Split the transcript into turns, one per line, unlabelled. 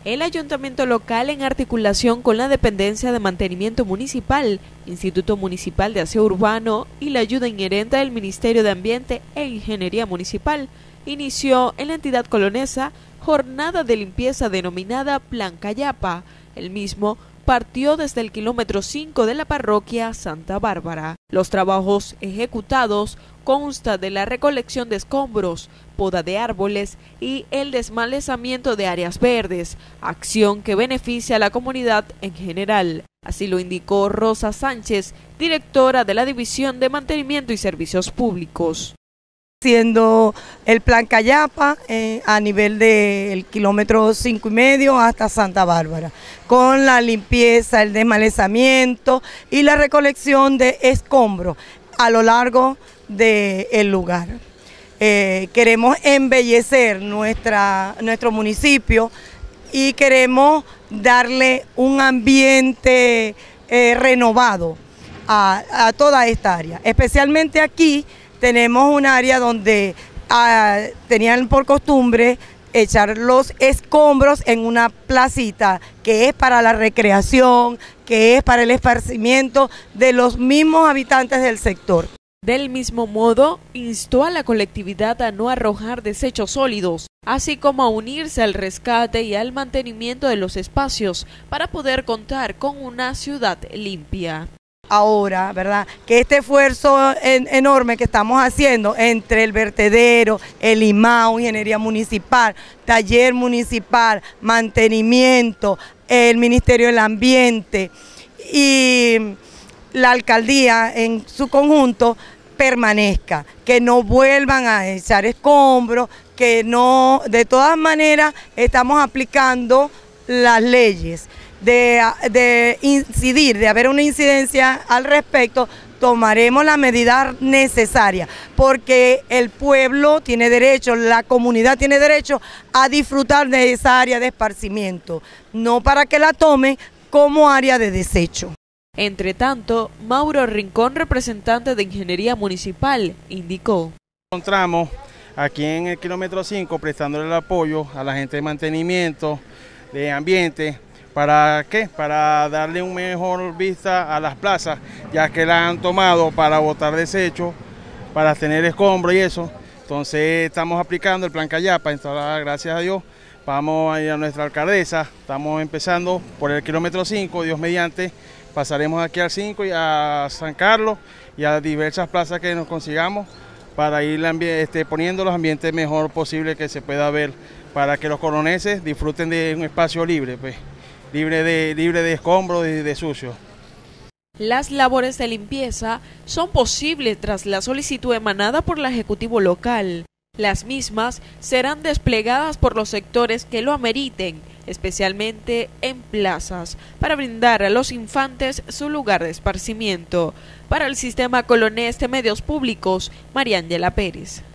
El ayuntamiento local, en articulación con la Dependencia de Mantenimiento Municipal, Instituto Municipal de Aseo Urbano y la ayuda inherente del Ministerio de Ambiente e Ingeniería Municipal, inició en la entidad colonesa jornada de limpieza denominada Plan Cayapa. El mismo partió desde el kilómetro 5 de la parroquia Santa Bárbara. Los trabajos ejecutados consta de la recolección de escombros, poda de árboles y el desmalezamiento de áreas verdes, acción que beneficia a la comunidad en general. Así lo indicó Rosa Sánchez, directora de la División de Mantenimiento y Servicios Públicos.
Siendo el Plan Cayapa a nivel del kilómetro 5,5 hasta Santa Bárbara, con la limpieza, el desmalezamiento y la recolección de escombros a lo largo del lugar. Queremos embellecer nuestro municipio y queremos darle un ambiente renovado a toda esta área, especialmente aquí. Tenemos un área donde tenían por costumbre echar los escombros en una placita que es para la recreación, que es para el esparcimiento de los mismos habitantes del sector.
Del mismo modo, instó a la colectividad a no arrojar desechos sólidos, así como a unirse al rescate y al mantenimiento de los espacios para poder contar con una ciudad limpia.
Ahora, ¿verdad?, que este esfuerzo enorme que estamos haciendo entre el vertedero, el IMAO, Ingeniería Municipal, Taller Municipal, Mantenimiento, el Ministerio del Ambiente y la Alcaldía en su conjunto, permanezca, que no vuelvan a echar escombros, que no, de todas maneras estamos aplicando las leyes. De incidir, de haber una incidencia al respecto, tomaremos las medidas necesarias, porque el pueblo tiene derecho, la comunidad tiene derecho a disfrutar de esa área de esparcimiento, no para que la tomen como área de desecho.
Entre tanto, Mauro Rincón, representante de Ingeniería Municipal, indicó:
Encontramos aquí en el kilómetro 5 prestándole el apoyo a la gente de mantenimiento, de ambiente. ¿Para qué? Para darle un mejor vista a las plazas, ya que las han tomado para botar desechos, para tener escombros y eso. Entonces estamos aplicando el Plan Cayapa, entonces, gracias a Dios, vamos a ir a nuestra alcaldesa, estamos empezando por el kilómetro 5, Dios mediante, pasaremos aquí al 5 y a San Carlos y a diversas plazas que nos consigamos para ir poniendo los ambientes mejor posible que se pueda ver, para que los coloneses disfruten de un espacio libre, pues. Libre de escombros y de sucio.
Las labores de limpieza son posibles tras la solicitud emanada por el Ejecutivo local. Las mismas serán desplegadas por los sectores que lo ameriten, especialmente en plazas, para brindar a los infantes su lugar de esparcimiento. Para el Sistema Colonés de Medios Públicos, María Ángela Pérez.